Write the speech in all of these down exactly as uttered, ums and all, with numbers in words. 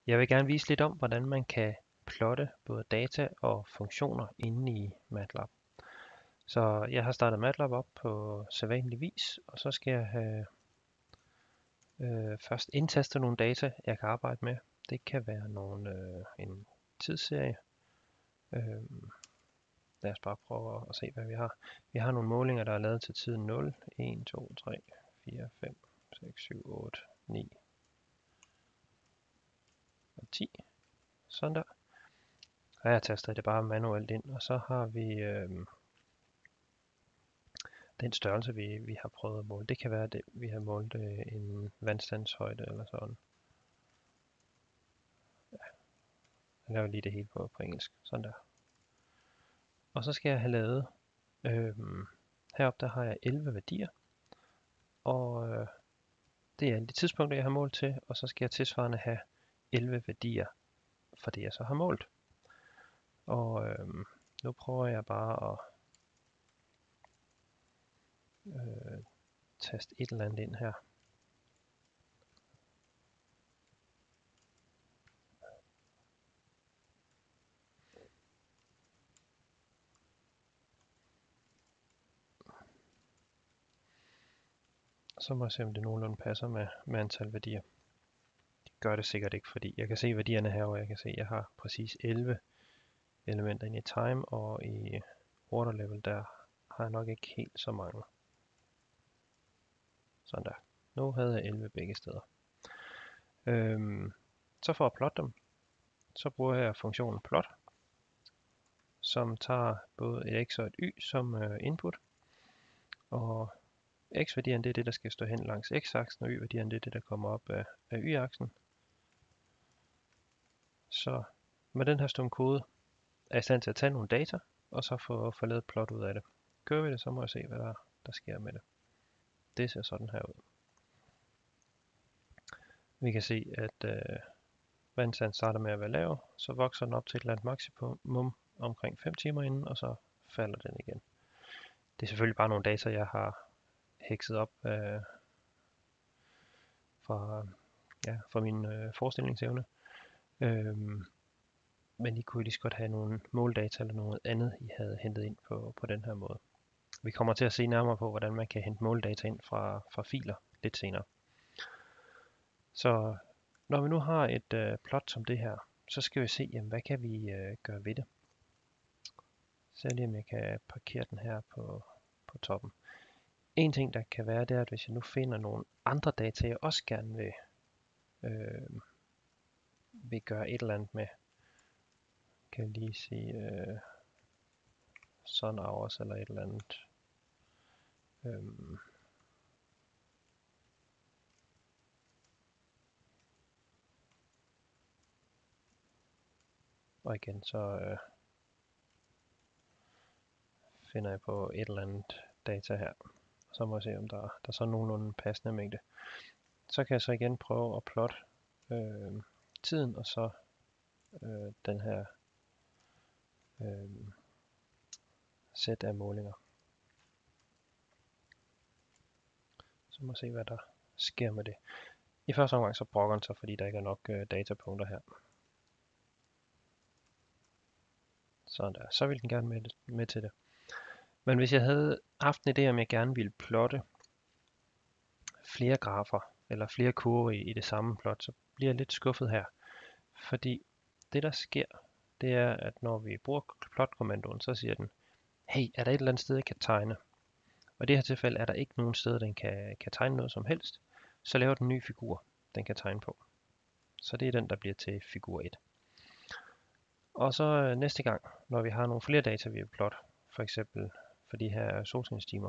Jeg vil gerne vise lidt om, hvordan man kan plotte både data og funktioner inde i MATLAB. Så jeg har startet MATLAB op på sædvanlig vis, og så skal jeg have øh, først indtaste nogle data, jeg kan arbejde med. Det kan være nogle, øh, en tidsserie. Øh, lad os bare prøve at se, hvad vi har. Vi har nogle målinger, der er lavet til tiden nul, en, to, tre, fire, fem, seks, syv, otte, ni og ti. Sådan der. Og her taster det bare manuelt ind, og så har vi øh, den størrelse, vi, vi har prøvet at måle. Det kan være, at vi har målt øh, en vandstandshøjde eller sådan. Jeg laver lige det hele på, på engelsk. Sådan der. Og så skal jeg have lavet, øh, heroppe der har jeg elleve værdier. Og øh, det er alle de tidspunkter, jeg har målt til, og så skal jeg tilsvarende have elleve værdier for det, jeg så har målt. Og øh, nu prøver jeg bare at øh, taste et eller andet ind her. Så må jeg se, om det nogenlunde passer med, med antal værdier. Det gør det sikkert ikke, fordi jeg kan se værdierne her, og jeg kan se, at jeg har præcis elleve elementer inde i time, og i order level, der har jeg nok ikke helt så mange. Sådan der. Nu havde jeg elleve begge steder. Øhm, så for at plotte dem, så bruger jeg funktionen plot, som tager både et x og et y som øh, input. Og x-værdierne, det er det, der skal stå hen langs x-aksen, og y-værdierne, det er det, der kommer op af, af y-aksen. Så med den her stum kode er jeg i stand til at tage nogle data, og så få, få lavet et plot ud af det. Gør vi det, så må jeg se, hvad der, der sker med det. Det ser sådan her ud. Vi kan se, at øh, vandstand starter med at være lav, så vokser den op til et eller andet maksimum omkring fem timer inden, og så falder den igen. Det er selvfølgelig bare nogle data, jeg har hekset op øh, fra, ja, fra min øh, forestillingsevne. Øhm, men I kunne lige så godt have nogle måldata eller noget andet, I havde hentet ind på, på den her måde. Vi kommer til at se nærmere på, hvordan man kan hente måldata ind fra, fra filer lidt senere. Så når vi nu har et øh, plot som det her, så skal vi se, jamen, hvad kan vi øh, gøre ved det. Så lige om jeg kan parkere den her på, på toppen. En ting, der kan være, det er, at hvis jeg nu finder nogle andre data, jeg også gerne vil, øh, vil gøre et eller andet med, kan jeg lige sige øh, sun hours eller et eller andet. Øhm, og igen, så øh, finder jeg på et eller andet data her. Så må jeg se, om der, der er så nogenlunde passende mængde. Så kan jeg så igen prøve at plotte øh, tiden, og så øh, den her øh, sæt af målinger. Så må jeg se, hvad der sker med det. I første omgang så brokker den sig, fordi der ikke er nok øh, datapunkter her. Sådan der. Så vil den gerne med, med til det. Men hvis jeg havde haft en idé, om jeg gerne ville plotte flere grafer, eller flere kurver i, i det samme plot, så bliver jeg lidt skuffet her. Fordi det der sker, det er, at når vi bruger plot-kommandoen, så siger den, hey, er der et eller andet sted, jeg kan tegne? Og i det her tilfælde er der ikke nogen steder, den kan, kan tegne noget som helst. Så laver den en ny figur, den kan tegne på. Så det er den, der bliver til figur et. Og så øh, næste gang, når vi har nogle flere data, vi vil plotte, for eksempel for de her solskinstimer,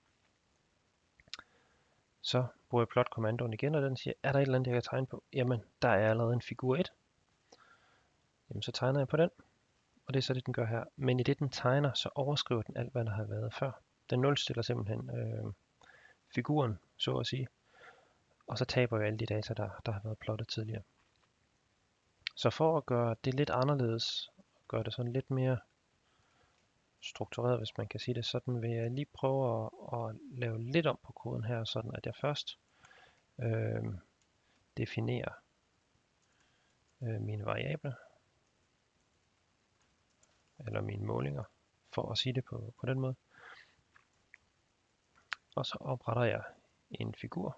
så bruger jeg plot-kommandoen igen, og den siger, er der et eller andet, jeg kan tegne på? Jamen, der er allerede en figur et. Jamen, så tegner jeg på den, og det er så det, den gør her. Men i det, den tegner, så overskriver den alt, hvad der har været før. Den nulstiller simpelthen øh, figuren, så at sige. Og så taber vi alle de data, der, der har været plottet tidligere. Så for at gøre det lidt anderledes, gøre det sådan lidt mere struktureret, hvis man kan sige det sådan, vil jeg lige prøve at, at lave lidt om på koden her, sådan at jeg først øh, definerer øh, mine variable, eller mine målinger, for at sige det på, på den måde. Og så opretter jeg en figur,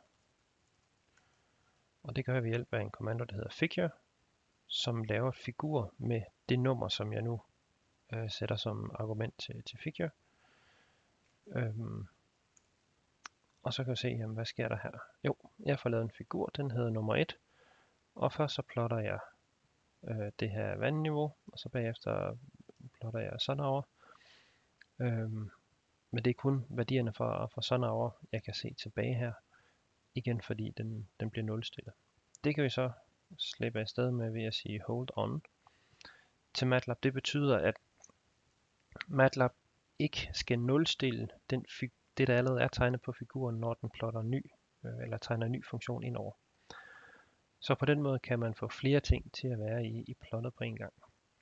og det gør jeg ved hjælp af en kommando, der hedder figure, som laver figur med det nummer, som jeg nu øh, sætter som argument til, til figure. Øhm, og så kan vi se, jamen, hvad sker der her? Jo, jeg får lavet en figur, den hedder nummer et, og først så plotter jeg øh, det her vandniveau, og så bagefter plotter jeg Sunhour. Øhm, men det er kun værdierne for, for Sunhour, jeg kan se tilbage her, igen fordi den, den bliver nulstillet. Det kan vi så slippe af sted med ved at sige hold on til MATLAB. Det betyder, at MATLAB ikke skal nulstille den det, der allerede er tegnet på figuren, når den plotter ny, øh, eller tegner en ny funktion ind over. Så på den måde kan man få flere ting til at være i, i plottet på en gang.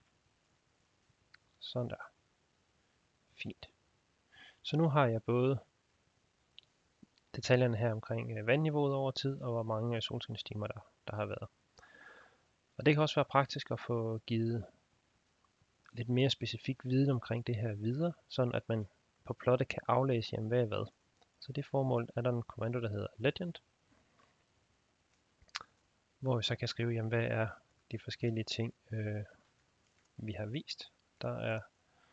Sådan der. Fint. Så nu har jeg både detaljerne her omkring øh, vandniveauet over tid, og hvor mange øh, solskinstimer der, der har været. Og det kan også være praktisk at få givet lidt mere specifik viden omkring det her videre, sådan at man på plottet kan aflæse, jamen, hvad er hvad. Så det formål er der en kommando, der hedder legend, hvor vi så kan skrive, jamen, hvad er de forskellige ting, øh, vi har vist. Der er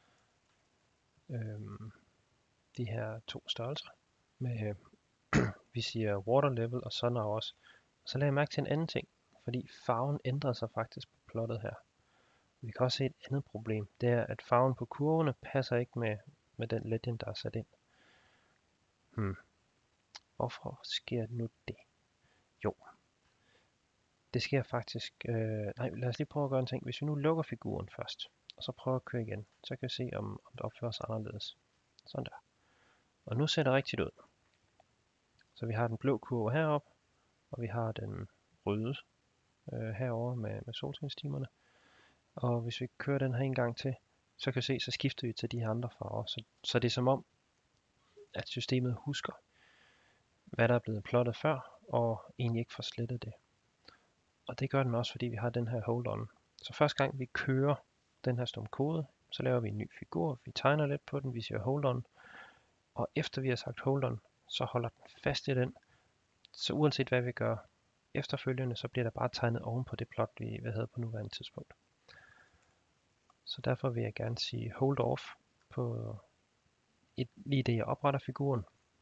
øh, de her to størrelser, med øh, vi siger water level og sun hours. Så lagde jeg mærke til en anden ting, fordi farven ændrer sig faktisk på plottet her. Vi kan også se et andet problem, det er, at farven på kurvene passer ikke med, med den legend, der er sat ind. Hmm. Hvorfor sker nu det? Jo, det sker faktisk... Øh, nej, lad os lige prøve at gøre en ting. Hvis vi nu lukker figuren først, og så prøver at køre igen, så kan vi se, om, om det opfører sig anderledes. Sådan der. Og nu ser det rigtigt ud. Så vi har den blå kurve heroppe, og vi har den røde øh, herover med, med solskinstimerne. Og hvis vi kører den her en gang til, så kan vi se, så skifter vi til de her andre farver. Så, så det er som om, at systemet husker, hvad der er blevet plottet før, og egentlig ikke får slettet det. Og det gør den også, fordi vi har den her hold on. Så første gang vi kører den her stum kode, så laver vi en ny figur, vi tegner lidt på den, vi siger hold on, og efter vi har sagt hold on, så holder den fast i den. Så uanset hvad vi gør efterfølgende, så bliver der bare tegnet oven på det plot, vi havde på nuværende tidspunkt. Så derfor vil jeg gerne sige hold off på et, lige det jeg opretter figuren.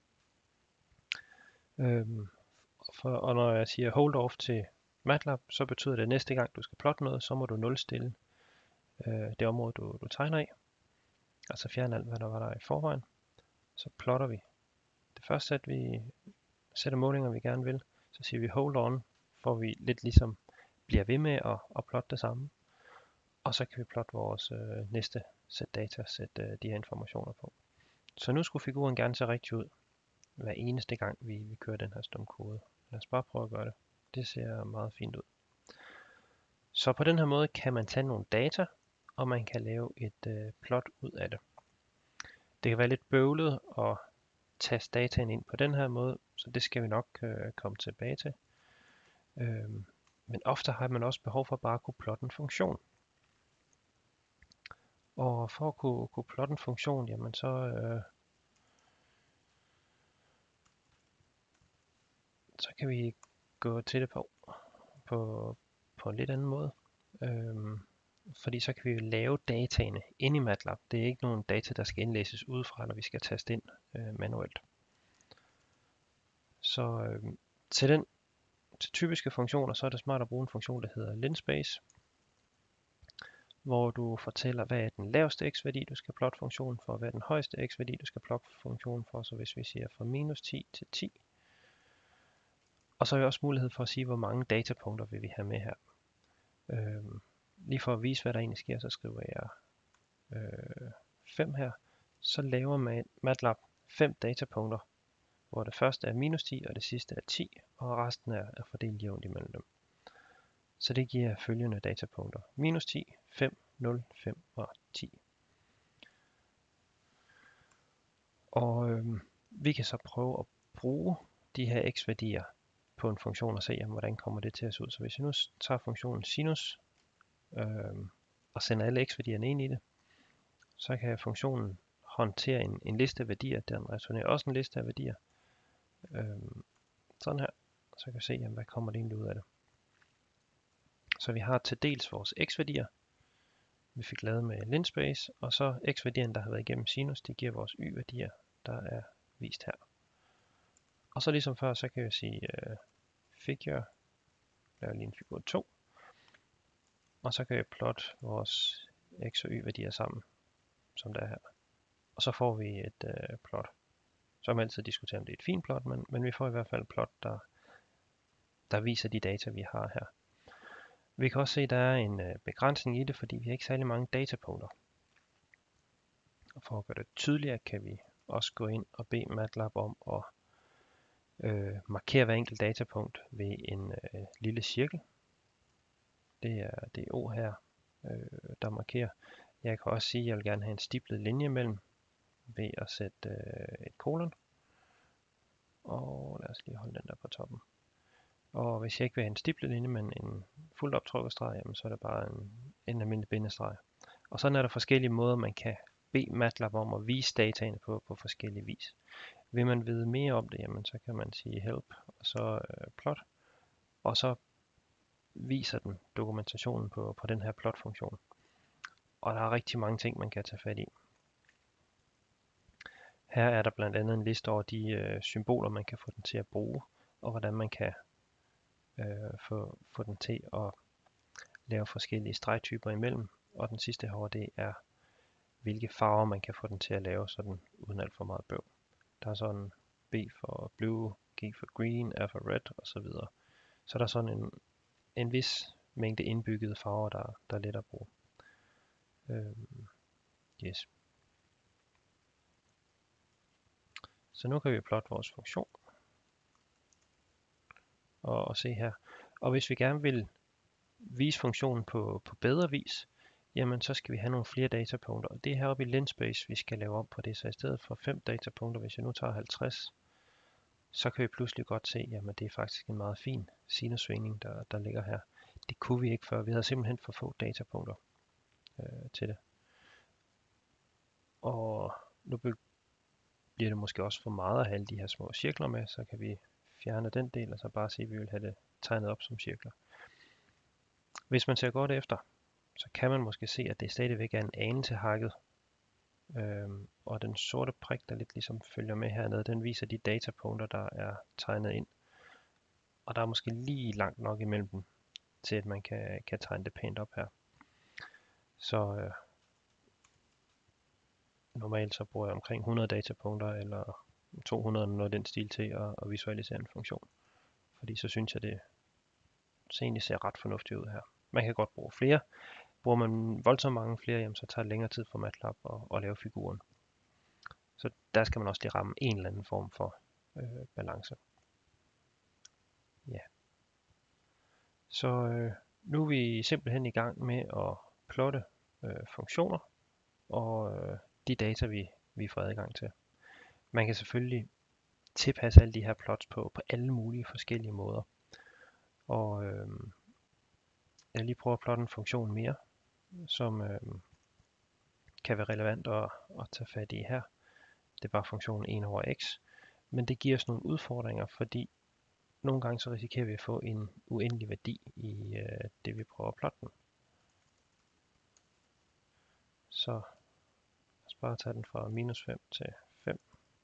Øhm, for, og når jeg siger hold off til MATLAB, så betyder det, at næste gang du skal plotte noget, så må du nulstille øh, det område, du, du tegner i. Altså fjerne alt, hvad der var der i forvejen. Så plotter vi. Det første, at vi sætter målinger, vi gerne vil, så siger vi hold on, for vi lidt ligesom bliver ved med at, at plotte det samme. Og så kan vi plotte vores øh, næste sæt data, sætte øh, de her informationer på. Så nu skulle figuren gerne se rigtig ud, hver eneste gang vi, vi kører den her stum kode. Lad os bare prøve at gøre det. Det ser meget fint ud. Så på den her måde kan man tage nogle data, og man kan lave et øh, plot ud af det. Det kan være lidt bøvlet at taste dataen ind på den her måde, så det skal vi nok øh, komme tilbage til. Øhm, men ofte har man også behov for bare at kunne plotte en funktion. Og for at kunne, kunne plotte en funktion, jamen så, øh, så kan vi gå til det på, på, på en lidt anden måde. Øhm, fordi så kan vi lave dataene inde i MATLAB. Det er ikke nogen data, der skal indlæses udefra, når vi skal taste ind øh, manuelt. Så øh, til, den, til typiske funktioner, så er det smart at bruge en funktion, der hedder linspace, hvor du fortæller, hvad er den laveste x-værdi, du skal plotte funktionen for, hvad er den højeste x-værdi, du skal plotte funktionen for, så hvis vi siger fra minus ti til ti. Og så har vi også mulighed for at sige, hvor mange datapunkter vil vi have med her. Øhm, lige for at vise, hvad der egentlig sker, så skriver jeg øh, fem her. Så laver MATLAB fem datapunkter, hvor det første er minus ti, og det sidste er ti, og resten er, er fordelt jævnt imellem dem. Så det giver følgende datapunkter. minus ti, fem, nul, fem og ti. Og øhm, vi kan så prøve at bruge de her x-værdier på på en funktion og se, jamen, hvordan kommer det til at se ud. Så hvis jeg nu tager funktionen sinus øh, og sender alle x-værdierne ind i det, så kan funktionen håndtere en, en liste af værdier. Den returnerer også en liste af værdier. Øh, sådan her. Så kan jeg se, jamen, hvad kommer det egentlig ud af det. Så vi har til dels vores x-værdier, vi fik lavet med linspace, og så x-værdierne, der har været igennem sinus, det giver vores y-værdier, der er vist her. Og så ligesom før, så kan jeg sige uh, figure, laver lige en figur to, og så kan jeg plotte vores x og y-værdier sammen, som der er her. Og så får vi et uh, plot. Så kan man altid diskutere, om det er et fint plot, men, men vi får i hvert fald et plot, der, der viser de data, vi har her. Vi kan også se, at der er en uh, begrænsning i det, fordi vi har ikke særlig mange datapunkter. Og for at gøre det tydeligere, kan vi også gå ind og bede MATLAB om at øh, markere hver enkelt datapunkt ved en øh, lille cirkel. Det er det O her, øh, der markerer. Jeg kan også sige, at jeg vil gerne have en stiplet linje mellem ved at sætte øh, et kolon. Og lad os lige holde den der på toppen. Og hvis jeg ikke vil have en stiplet linje, men en fuldt optrukket streg, jamen, så er det bare en, en almindelig bindestreg. Og sådan er der forskellige måder, man kan bede MATLAB om at vise dataene på, på forskellige vis. Vil man vide mere om det, jamen, så kan man sige help, og så øh, plot, og så viser den dokumentationen på, på den her plot-funktion. Og der er rigtig mange ting, man kan tage fat i. Her er der blandt andet en liste over de øh, symboler, man kan få den til at bruge, og hvordan man kan øh, få, få den til at lave forskellige stregtyper imellem. Og den sidste herovre, det er, hvilke farver man kan få den til at lave, sådan uden alt for meget bøv. Der er sådan B for blue, G for green, R for red osv. Så der er sådan en, en vis mængde indbyggede farver, der, der er let at bruge. Øhm, yes. Så nu kan vi plotte vores funktion og, og se her. Og hvis vi gerne vil vise funktionen på, på bedre vis, jamen så skal vi have nogle flere datapunkter. Og det er heroppe i linspace, vi skal lave om på det. Så i stedet for fem datapunkter, hvis jeg nu tager halvtreds, så kan vi pludselig godt se, at det er faktisk en meget fin sinussvingning, der, der ligger her. Det kunne vi ikke før. Vi havde simpelthen for få datapunkter øh, til det. Og nu bliver det måske også for meget at have alle de her små cirkler med, så kan vi fjerne den del, og så bare sige, at vi vil have det tegnet op som cirkler. Hvis man ser godt efter, så kan man måske se, at det stadigvæk er en anelse hakket. Øhm, og den sorte prik, der lidt ligesom følger med hernede, den viser de datapunkter, der er tegnet ind. Og der er måske lige langt nok imellem dem, til at man kan, kan tegne det pænt op her. Så øh, normalt så bruger jeg omkring hundrede datapunkter, eller to hundrede, noget den stil til at, at visualisere en funktion. Fordi så synes jeg, det så egentlig ser ret fornuftigt ud her. Man kan godt bruge flere. Bruger man voldsomt mange flere, jamen, så tager det længere tid for MATLAB at, at lave figuren. Så der skal man også lige ramme en eller anden form for øh, balance. Ja. Så øh, nu er vi simpelthen i gang med at plotte øh, funktioner og øh, de data, vi, vi får adgang til. Man kan selvfølgelig tilpasse alle de her plots på, på alle mulige forskellige måder. Og øh, jeg vil lige prøve at plotte en funktion mere, som øh, kan være relevant at, at tage fat i her. Det er bare funktionen en over x. Men det giver os nogle udfordringer, fordi nogle gange så risikerer vi at få en uendelig værdi i øh, det, vi prøver at plotte den. Så lad os bare tage den fra minus fem til fem.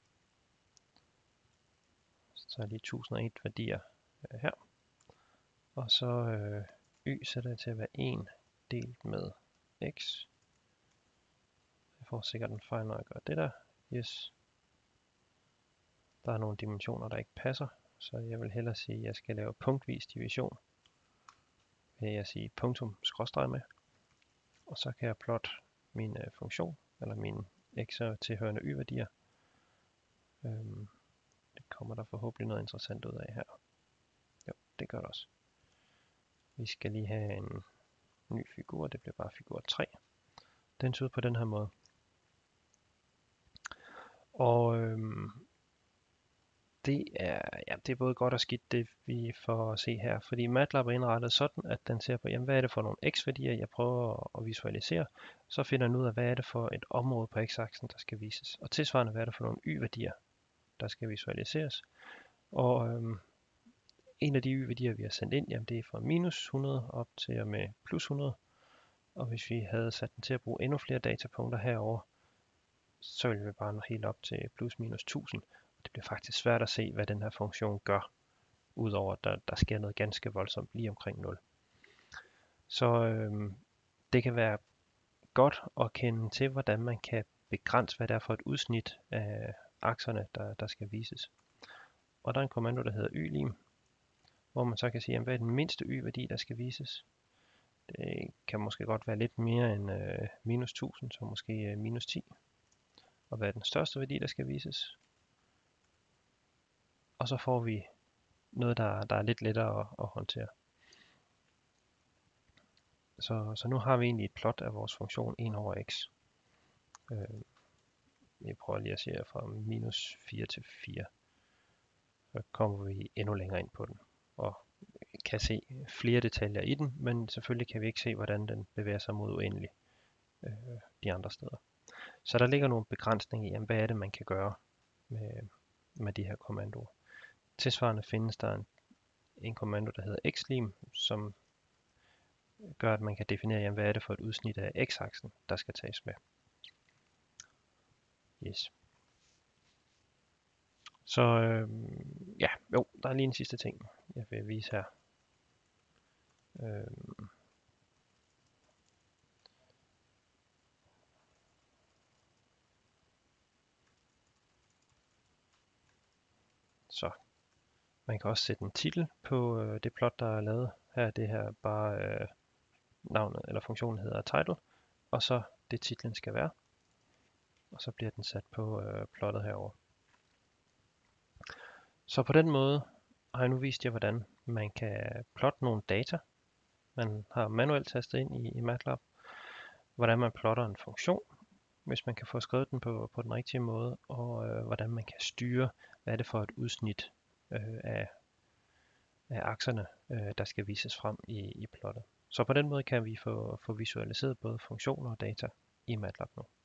Så tager jeg lige tusind og et værdier øh, her. Og så øh, y sætter jeg til at være en delt med x. Jeg får sikkert en fejl, når jeg gør det der. Yes. Der er nogle dimensioner, der ikke passer, så jeg vil hellere sige, at jeg skal lave punktvis division. Vil jeg sige punktum skråstreg med. Og så kan jeg plotte min øh, funktion, eller mine x'er tilhørende y-værdier. Øhm, det kommer der forhåbentlig noget interessant ud af her. Jo, det gør det også. Vi skal lige have en ny figur, det bliver bare figur tre. Den ser ud på den her måde. Og øhm, Det er, ja, det er både godt og skidt, det vi får at se her, fordi MATLAB er indrettet sådan, at den ser på, jamen, hvad er det for nogle x-værdier, jeg prøver at visualisere, så finder den ud af, hvad er det for et område på x-aksen, der skal vises, og tilsvarende, hvad er det for nogle y-værdier, der skal visualiseres, og øhm, en af de y-værdier, vi har sendt ind, jamen, det er fra minus hundrede op til og med plus hundrede, og hvis vi havde sat den til at bruge endnu flere datapunkter herover, så ville vi bare nå helt op til plus minus tusind. Det bliver faktisk svært at se, hvad den her funktion gør, udover at der, der sker noget ganske voldsomt lige omkring nul. Så øhm, det kan være godt at kende til, hvordan man kan begrænse, hvad det er for et udsnit af akserne, der, der skal vises. Og der er en kommando, der hedder y-lim, hvor man så kan sige, jamen, hvad er den mindste y-værdi, der skal vises. Det kan måske godt være lidt mere end øh, minus tusind, så måske øh, minus ti. Og hvad er den største værdi, der skal vises. Og så får vi noget, der, der er lidt lettere at, at håndtere. Så, så nu har vi egentlig et plot af vores funktion en over x. Øh, jeg prøver lige at se her fra minus fire til fire. Så kommer vi endnu længere ind på den. Og kan se flere detaljer i den, men selvfølgelig kan vi ikke se, hvordan den bevæger sig mod uendelig øh, de andre steder. Så der ligger nogle begrænsninger i, jamen, hvad er det, man kan gøre med, med de her kommandoer. Tilsvarende findes der en, en kommando, der hedder xlim, som gør, at man kan definere, jamen, hvad er det for et udsnit af x-aksen, der skal tages med. Yes. Så øh, ja, jo, der er lige en sidste ting, jeg vil vise her. Øh, så man kan også sætte en titel på øh, det plot, der er lavet her. Det her bare øh, navnet eller funktionen hedder title, og så det titlen skal være. Og så bliver den sat på øh, plottet herover. Så på den måde har jeg nu vist jer, hvordan man kan plotte nogle data, man har manuelt tastet ind i, i MATLAB, hvordan man plotter en funktion, hvis man kan få skrevet den på, på den rigtige måde, og øh, hvordan man kan styre, hvad er det for et udsnit øh, af, af akserne, øh, der skal vises frem i, i plottet. Så på den måde kan vi få, få visualiseret både funktioner og data i MATLAB nu.